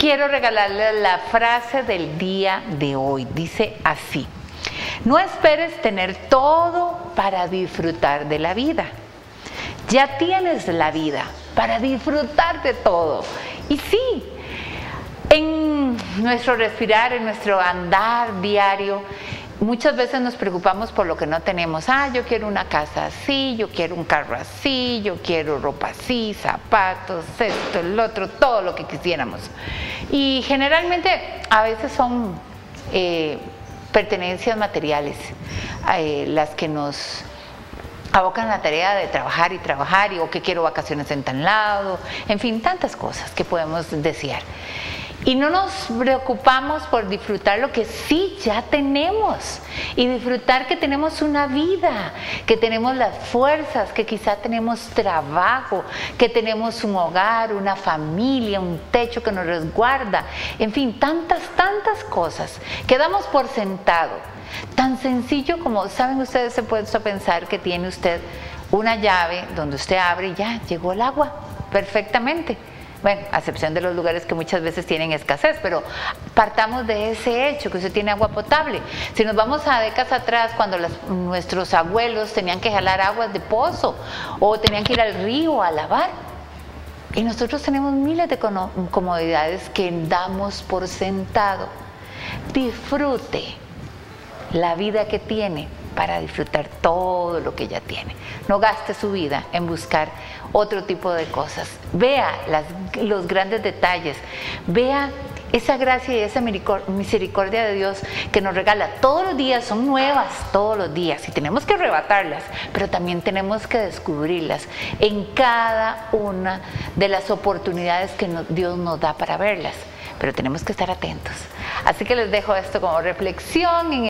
quiero regalarles la frase del día de hoy. Dice así: no esperes tener todo para disfrutar de la vida. Ya tienes la vida para disfrutar de todo. Y sí, en nuestro respirar, en nuestro andar diario, muchas veces nos preocupamos por lo que no tenemos. Yo quiero una casa así, yo quiero un carro así, yo quiero ropa así, zapatos, esto, el otro, todo lo que quisiéramos. Y generalmente a veces son pertenencias materiales las que nos abocan la tarea de trabajar y trabajar, o que quiero vacaciones en tal lado, en fin, tantas cosas que podemos desear. Y no nos preocupamos por disfrutar lo que sí ya tenemos, y disfrutar que tenemos una vida, que tenemos las fuerzas, que quizá tenemos trabajo, que tenemos un hogar, una familia, un techo que nos resguarda, en fin, tantas cosas que damos por sentado. Tan sencillo como, ¿saben ustedes? Se puede pensar que tiene usted una llave donde usted abre y ya llegó el agua perfectamente. Bueno, a excepción de los lugares que muchas veces tienen escasez, pero partamos de ese hecho, que usted tiene agua potable. Si nos vamos a décadas atrás, cuando nuestros abuelos tenían que jalar aguas de pozo o tenían que ir al río a lavar, y nosotros tenemos miles de comodidades que damos por sentado. Disfrute la vida que tiene para disfrutar todo lo que ya tiene. No gaste su vida en buscar otro tipo de cosas. Vea los grandes detalles, vea esa gracia y esa misericordia de Dios que nos regala todos los días. Son nuevas todos los días y tenemos que arrebatarlas, pero también tenemos que descubrirlas en cada una de las oportunidades que Dios nos da para verlas, pero tenemos que estar atentos. Así que les dejo esto como reflexión.